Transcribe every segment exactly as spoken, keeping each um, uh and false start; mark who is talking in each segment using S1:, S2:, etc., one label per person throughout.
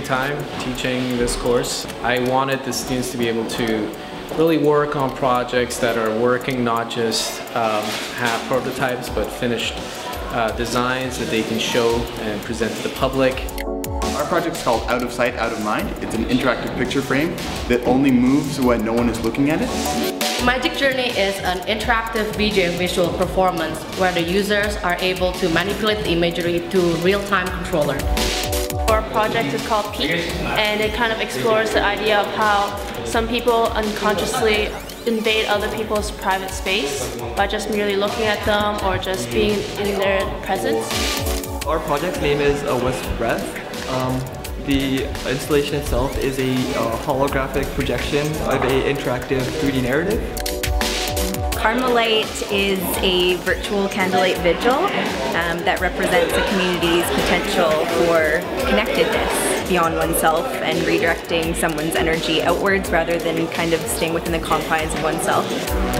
S1: time teaching this course. I wanted the students to be able to really work on projects that are working, not just um, have prototypes, but finished uh, designs that they can show and present to the public.
S2: Our project's called Out of Sight, Out of Mind. It's an interactive picture frame that only moves when no one is looking at it.
S3: Magic Journey is an interactive V J visual performance where the users are able to manipulate the imagery through real-time controller.
S4: Our project is called Peek, and it kind of explores the idea of how some people unconsciously invade other people's private space by just merely looking at them or just being in their presence.
S5: Our project's name is uh, Wisp Breath. Um, the installation itself is a uh, holographic projection of an interactive three D narrative.
S6: Carmelite is a virtual candlelight vigil um, that represents a community's potential for connectedness beyond oneself and redirecting someone's energy outwards rather than kind of staying within the confines of oneself.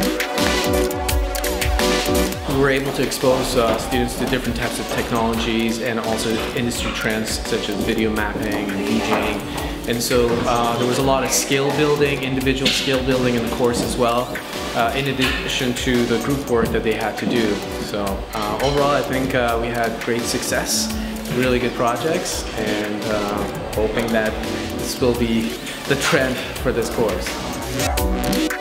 S1: We were able to expose uh, students to different types of technologies and also industry trends such as video mapping and DJing. And so uh, there was a lot of skill building, individual skill building in the course as well, uh, in addition to the group work that they had to do. So uh, overall I think uh, we had great success, really good projects, and uh, hoping that this will be the trend for this course.